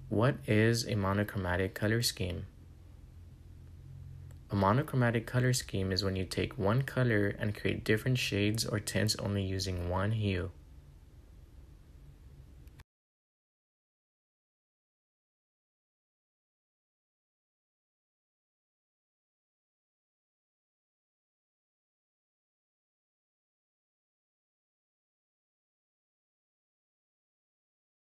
What is a monochromatic color scheme? A monochromatic color scheme is when you take one color and create different shades or tints only using one hue.